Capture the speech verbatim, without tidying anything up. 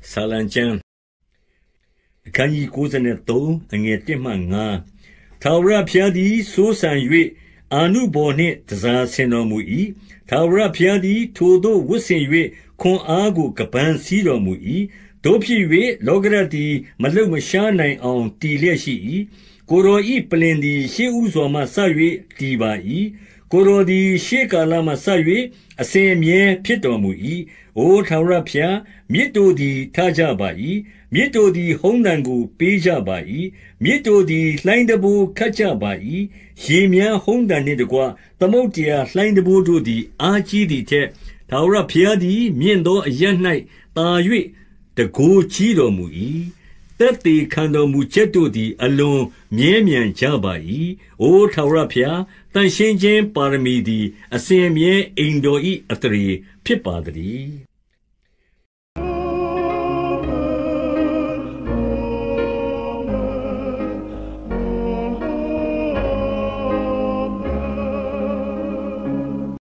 ဆာလံကျမ်းအခန်းကြီးကိုးဆယ်သုံးအငယ်တစ်မှငါးထာဝရဘုရားသည်စိုးစံ၍အာနုဘော်နှင့်တစားဆင်တော်မူ၏ထာဝရဘုရားသည်ထိုသို့ဝတ်ဆင်၍ခွန်အားကိုကပန်းစည်းတော်မူ၏တို့ဖြစ်၍လောကရတ်သည်မလှုပ်မရှားနိုင်အောင်တည်လျက်ရှိ၏ကိုယ်တော်၏ပလင်သည်ရှေးဥစွာမှဆ၍တည်ပါ၏ကိုယ်တော်သည်ရှေးကာလမှဆ၍အစဉ်အမြဲဖြစ်တော်မူ၏အိုထာဝရဘုရားမြစ်တို့သည်ထကြပါ၏မြစ်တို့သည်ဟုံးတံကိုပေးကြပါ၏မြစ်တို့သည်လှိုင်းတဘိုးခတ်ကြပါ၏ရေမြန်းဟုံးတံနှင့်တကွသမုတ်တရားလှိုင်းတဘိုးတို့သည်အားကြီးသည်ထက်ထာဝရဘုရားသည်မြင့်သောအရပ်၌တာ၍တကိုးကြီးတော်မူ၏သက်သေခံတော်မူချက်တို့သည်အလွန်မြဲမြံကြပါ၏အိုထာဝရဘုရားတန်ရှင်းခြင်းပါရမီသည်အစဉ်အမြဲအိမ်တော်၏အသရေဖြစ်ပါတည်း